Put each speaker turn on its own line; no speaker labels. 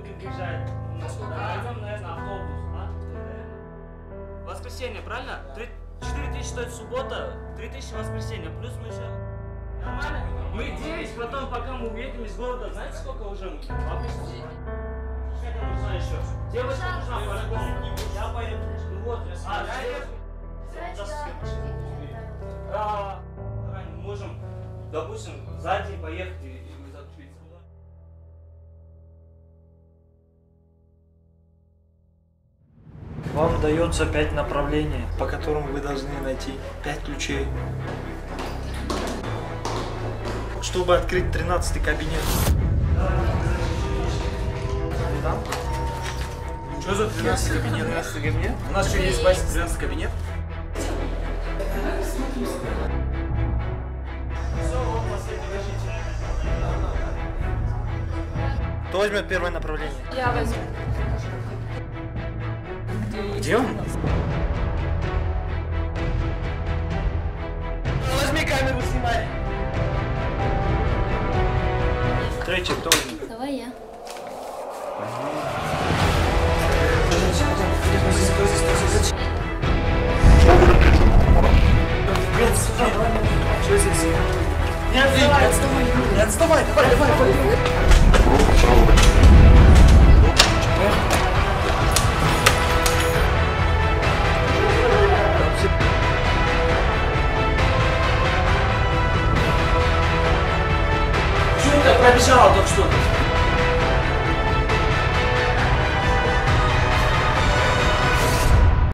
будет приезжать. Найдем, наверное, автобус. Воскресенье, правильно? 4000 стоит суббота, 3000 воскресенье. Плюс мы еще... Нормально? Мы 9, потом, пока мы уедем из города, знаете, сколько уже? Обычно. Что нужна еще? Девочка нужна по-любому. Я поеду. Ну вот. Мы можем, допустим, сзади поехать и закупить.
Вам дается 5 направлений, по которым вы должны найти 5 ключей, чтобы открыть 13-й кабинет. Там?
Что за 13-й кабинет? 13-й кабинет? У нас что, есть байса 13-й кабинет?
Кто возьмет первое направление?
Я возьму.
Где он? Возьми камеру, снимай.
Третий, кто возьмет?
Давай я.
Что здесь? Не отставай, не отставай, давай.
Почему ты пробежала только что?